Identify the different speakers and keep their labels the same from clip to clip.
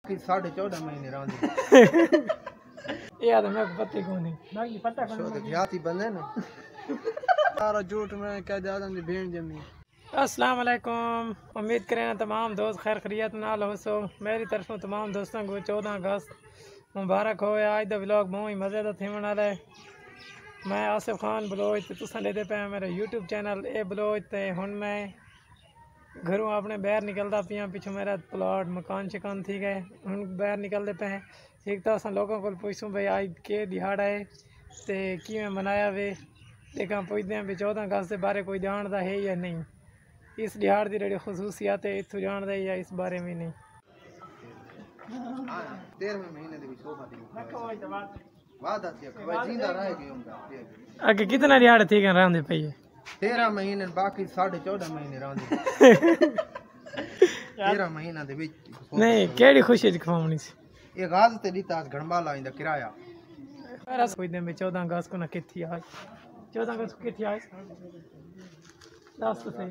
Speaker 1: 14.5 महीने रांदी
Speaker 2: यार मैं पता को नहीं बाकी पता को
Speaker 1: तो देहाती बंदे ना सारा झूठ में क्या ज्यादा नहीं भेड़ जमी।
Speaker 2: अस्सलाम वालेकुम, उम्मीद करें तमाम दोस्त खैर खैरियत नाल हो सो। मेरी तरफों तमाम दोस्तों को 14 अगस्त मुबारक हो। आज दा व्लॉग बहुत ही मज़े का थी वाला है। मैं आसिफ खान बलोच तो तुसा लेते पे मेरा यूट्यूब चैनल ए बलोच ते हुन मैं घरों अपने बाहर निकलता पिया, पिछू मेरा प्लॉट मकान शिकान थी गए, हुन बाहर निकलते पे हैं। एक तो असा लोगों को पूछूँ भाई आज के दिहाड़ा है तो किवें मनाया वे, देखा पूछते हैं भी 14 अगस्त के बारे कोई जानता है या नहीं, इस दिहाड़ की जी खसूसियात है इतों जानता है या इस बारे में नहीं।
Speaker 1: 13वें महीने
Speaker 2: अगे कितना दिहाड़ थी गए रहंदे पे
Speaker 1: 13 महीने बाकी 14.5 महीने रांदी 13 महीना दे विच
Speaker 2: नहीं केड़ी खुशी च खवावनी सी
Speaker 1: ये गाज ते दीता घणबाला इंदा किराया
Speaker 2: मेरा कोई दिन में 14 अगस्त को ना किथी आज 14 अगस्त को किथी आज दस तो सही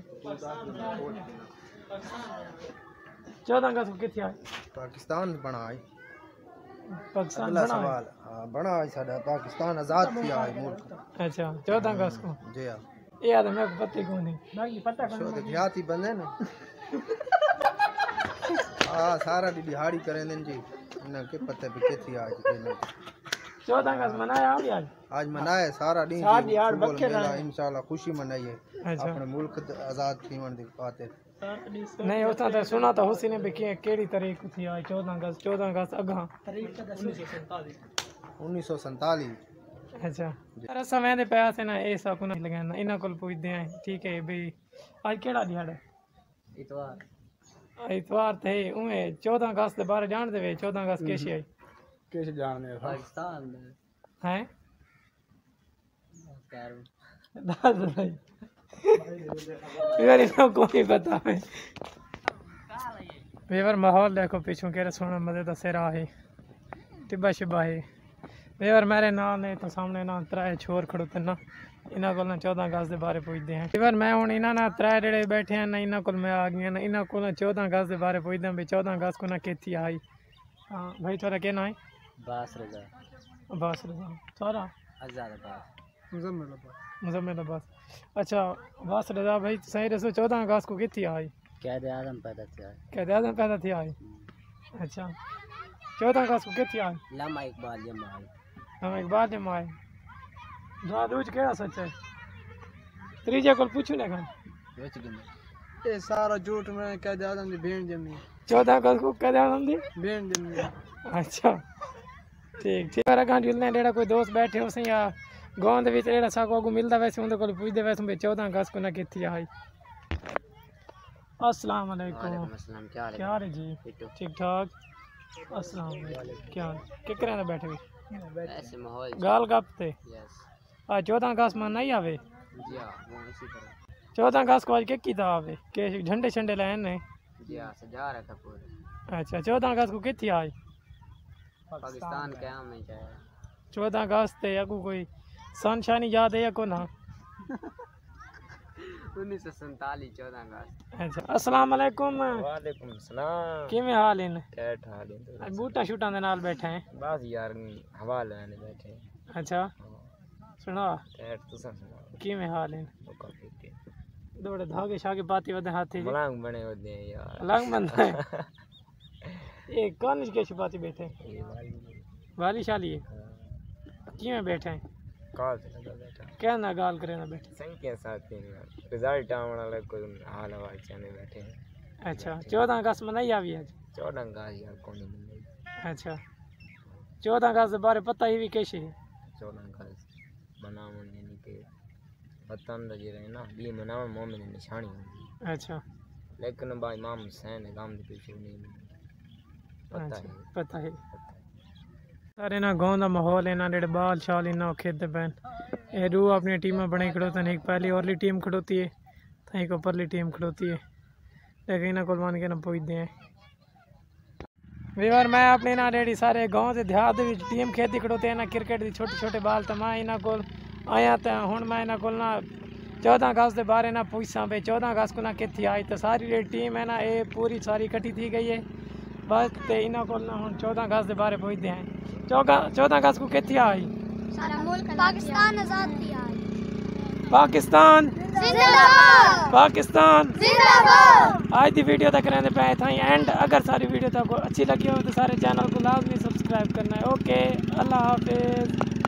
Speaker 2: 14 अगस्त को किथी आज
Speaker 1: पाकिस्तान बना है।
Speaker 2: पाकिस्तान
Speaker 1: अगला
Speaker 2: बना
Speaker 1: सवाल बना है साडा पाकिस्तान आजाद किया है मुल्क।
Speaker 2: अच्छा 14 अगस्त को
Speaker 1: जी हां
Speaker 2: यार मैं पता को नहीं बाकी पता को
Speaker 1: तो देहाती बंदे ना हां सारा दी दिहाड़ी करें दिन जी इना के पता भी केथी आज के
Speaker 2: 14 अगस्त मनाया आज
Speaker 1: मनाए सारा दिन
Speaker 2: साथ यार बखे ना
Speaker 1: इंशाल्लाह खुशी मनाइए अपने मुल्क आजाद थीवन दी खातिर।
Speaker 2: नहीं होता तो सुना तो हुसी ने भी केड़ी तारीख थी आज 14 अगस्त अगा तारीख
Speaker 1: 1947।
Speaker 2: अच्छा अरे समय दे पैसे ना ए सब ना लगाना इना कोल पूछदे हैं ठीक है भाई आज केड़ा दिहाड़ा है इतवार थे उए 14 अगस्त के बारे जान दे 14 अगस्त कैसे आई
Speaker 1: कैसे जानने
Speaker 2: पाकिस्तान हैं दाद भाई यार इनको कोई पता है वेवर माहौल देखो पीछे केरा सोना मजे दा सिरा है टिब्बा शिब्बा है वेवर मेरे नाल ने तो सामने ना त्रै छोर खड़ोते ना इन्हां कोल 14 अगस्त के बारे पूछते हैं। वेवर मैं हुन इन्हां ना त्रै जेड़े बैठे हैं ना इन्हां कोल मैं आ गया ना इन्हां कोल 14 अगस्त के बारे पूछदे भी 14 अगस्त को ना केथी आई। हां भाई तोरा के ना है
Speaker 1: बास रजा
Speaker 2: तोरा
Speaker 1: आजाद बास
Speaker 2: मुजम्मिल अब्बास। अच्छा बास रजा भाई सही रसो 14 अगस्त को कितनी आई
Speaker 1: कैद आजम पैदा
Speaker 2: थी आई। अच्छा 14 अगस्त को कितनी आई
Speaker 1: लम्हा इकबाल
Speaker 2: जमा आए दूज केड़ा सच है त्रीजे को पूछू ना
Speaker 1: ये सारा झूठ में कैद आजम दी भेड़ जमी
Speaker 2: 14 अगस्त को कैद आजम दी
Speaker 1: भेड़ जमी।
Speaker 2: अच्छा ठीक मेरा गांव जुलने डेड़ा कोई दोस्त बैठे हो या गाँव के जेड़ा साको अगू मिलता वैसे उनके को पूछते वैसे भाई 14 अगस्त को ना कितनी आई। अस्सलाम वालेकुम क्या हाल है जी ठीक ठाक। अस्सलाम वालेकुम क्या हाल किकरे ना बैठे गाल गप थे आज 14 अगस्त में नहीं आवे 14 अगस्त को आज के कीता आवे के झंडे शंडे लाए ने अच्छा 14 अगस्त को कितनी आई
Speaker 1: पाकिस्तान क्या में
Speaker 2: 14 अगस्त ते अगू कोई सनशानी याद है या को ना
Speaker 1: 1947 14 अगस्त।
Speaker 2: अच्छा अस्सलाम वालेकुम
Speaker 1: वालेकुम सलाम
Speaker 2: किवें हाल है
Speaker 1: कैट हाल है
Speaker 2: बूटा शूटा दे नाल बैठे हैं
Speaker 1: बस यार हवा लेने बैठे।
Speaker 2: अच्छा सुना
Speaker 1: कैट तुसा सुना
Speaker 2: किवें हाल है दौड़े धागे शागे पाती वदे हाथी
Speaker 1: मलंग बने होते हैं यार
Speaker 2: मलंग बनता है ये कौन के छुपाती बैठे वाली शाली है किवें बैठे हैं
Speaker 1: कॉल से लगा बैठा
Speaker 2: क्या ना गाल करे ना बैठे
Speaker 1: संख्या साथ रिजल्ट आने वाला कोई हाल हवाल चने बैठे हैं।
Speaker 2: अच्छा 14 अगस्त में नहीं आई आज
Speaker 1: 14 अगस्त यार कौन नहीं।
Speaker 2: अच्छा 14 अगस्त के बारे पता ही भी कैसे है 14
Speaker 1: अगस्त बनावन यानी कि वतन दा जे रहे ना ये मनावन मोमिन की निशानी होती।
Speaker 2: अच्छा
Speaker 1: लेकिन भाई इमाम हुसैन गांव के पीछे नहीं
Speaker 2: पता है सारे ना गाँव का माहौल है ना जेडे बाल शाल इन्ना खेलते पैन ये रू अपनी टीम बनाई खड़ोते हैं। एक पहली ओरली टीम खड़ोती है तो एक उपरली टीम खड़ोती है लेकिन इन्होंने को मान के ना पूछते हैं वीवर मैं अपने ना रेडी सारे गाँव से देहात टीम खेती खड़ोते हैं ना क्रिकेट की छोटे छोटे बाल तो मैं इन्होंने को आया तो हूँ मैं इन्होंने को ना 14 अगस्त के बारे ना पूछा भाई 14 अगस्त को ना कितनी आई तो सारी टीम है ना ये पूरी सारी इकट्ठी थी गई है बस ते इन्हों को हम 14 अगस्त के बारे पुछते हैं 14 अगस्त को कितने आई
Speaker 3: पाकिस्तान आजाद किया
Speaker 2: पाकिस्तान
Speaker 3: जिंदाबाद
Speaker 2: पाकिस्तान
Speaker 3: जिंदाबाद।
Speaker 2: आज की वीडियो तक रहने पे था एंड अगर सारी वीडियो तक अच्छी लगी हो तो सारे चैनल को लाजमी सब्सक्राइब करना है। ओके अल्लाह हाफिज़।